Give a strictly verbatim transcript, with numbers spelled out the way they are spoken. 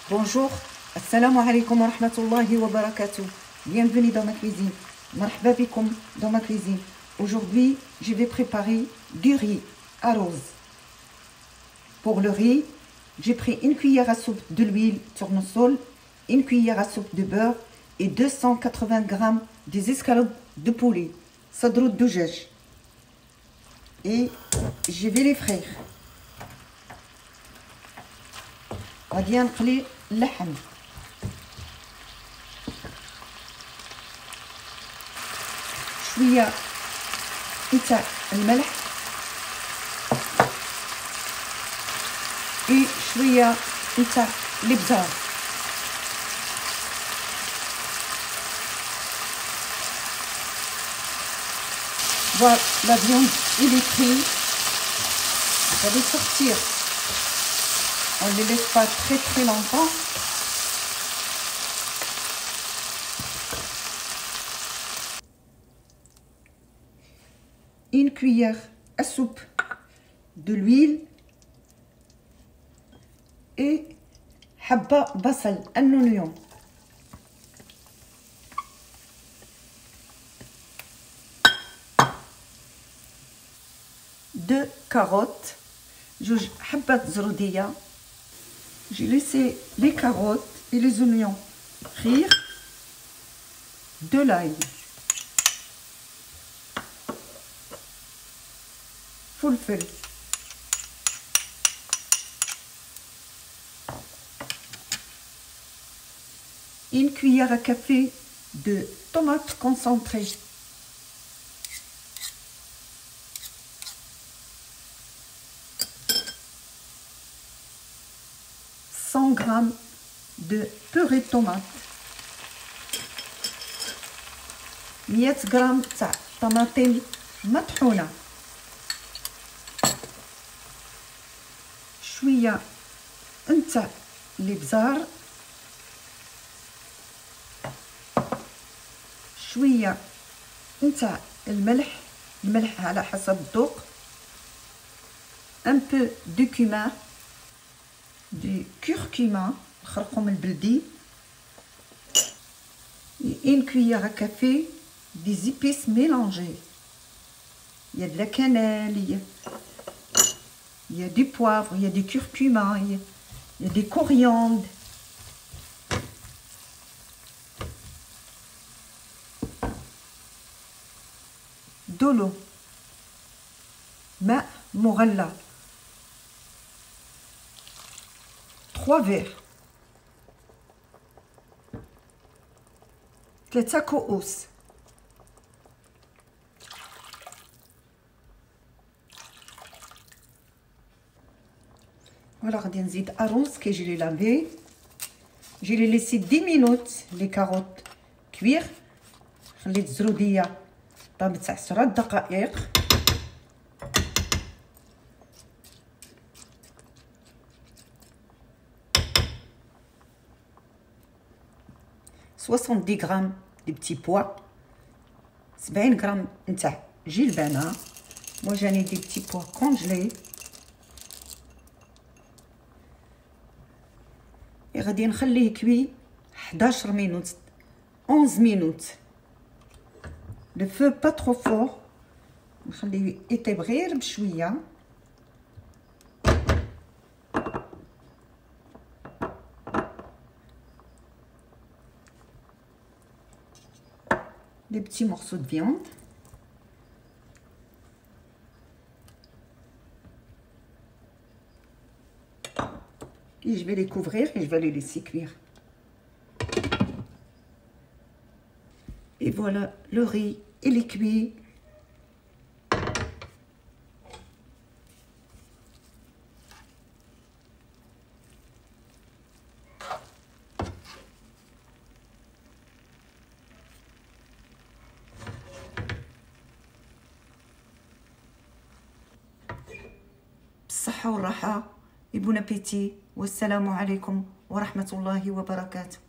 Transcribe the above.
Bonjour, assalamu alaikum wa rahmatullahi wa barakatuh. Bienvenue dans ma cuisine. Marhaba bikum dans ma cuisine. Aujourd'hui, je vais préparer du riz à rose. Pour le riz, j'ai pris une cuillère à soupe de l'huile tournesol, une cuillère à soupe de beurre et deux cent quatre-vingts grammes des escalopes de poulet, sadrou doujaj. Et je vais les frire. غادي نقلي اللحم شويه نتاع الملح و شويه نتاع الابزار. Voilà, la viande il est cuit. Ça va sortir. On ne les laisse pas très très longtemps. Une cuillère à soupe de l'huile et habba basal, un oignon. Deux carottes, جوج حبات زرودية. J'ai laissé les carottes et les oignons frire. De l'ail. Fulfil. Une cuillère à café de tomates concentrées. cent grammes de purée de tomate, مية غرام تاع طماطم مطحونة، شوية نتاع الابزار، شوية نتاع الملح، الملح على حسب الذوق، un peu de cumin, du curcuma, الخرقوم البلدي، une cuillère à café des épices mélangées. Il y a de la cannelle, il y a, il y a du poivre, il y a du curcuma, il y a, il y a des coriandres. De l'eau. ماء مغلى. trois verres. ثلاثة كؤوس. Voilà, غادي نزيد أرز كي جي لي لافي. جي لي ليسي dix minutes لي كاروت كوير. خليت الزرودية طابت عشرة دقائق. soixante-dix grammes de petits pois, سبعين غرام نتاع جلبانة. moi j'en ai des petits pois congelés. غادي نخليه كوي حداش minutes onze minutes. le feu pas trop fort, نخليه يطيب غير بشويه. des petits morceaux de viande. Et je vais les couvrir et je vais les laisser cuire. Et voilà, le riz, il est cuit. بالصحة والراحة. et bon appétit. والسلام عليكم ورحمة الله وبركاته.